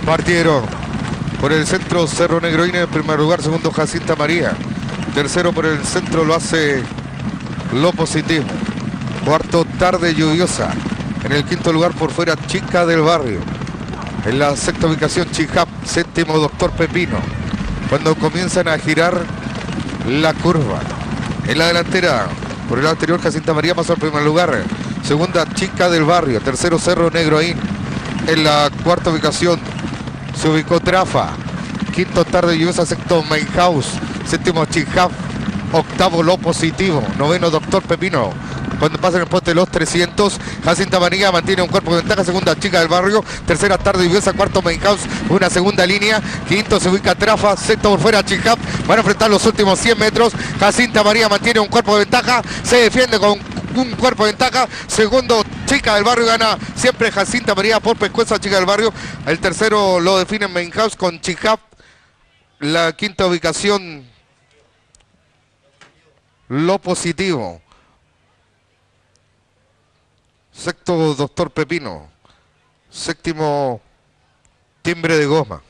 Partieron por el centro Cerro Negroín en primer lugar, segundo Jacinta María. Tercero por el centro lo hace Lo Positivo. Cuarto Tarde Lluviosa. En el quinto lugar por fuera Chica del Barrio. En la sexta ubicación Chihab. Séptimo Doctor Pepino. Cuando comienzan a girar la curva. En la delantera, por el lado anterior Jacinta María pasó al primer lugar. Segunda Chica del Barrio. Tercero Cerro Negroín. En la cuarta ubicación se ubicó Trafa. Quinto Tarde Lluviosa. Sexto Main House. Séptimo Chihab. Octavo Lo Positivo. Noveno Doctor Pepino. Cuando pasan el poste de los 300, Jacinta María mantiene un cuerpo de ventaja. Segunda Chica del Barrio. Tercera Tarde Lluviosa. Cuarto Main House. Una segunda línea. Quinto se ubica Trafa. Sexto por fuera Chihab. Van a enfrentar los últimos 100 metros. Jacinta María mantiene un cuerpo de ventaja. Se defiende con un cuerpo de ventaja. Segundo Chica del Barrio. Gana siempre Jacinta María por pescueza Chica del Barrio. El tercero lo define Main House con Chihab. La quinta ubicación Lo Positivo. Sexto Doctor Pepino. Séptimo Timbre de Goma.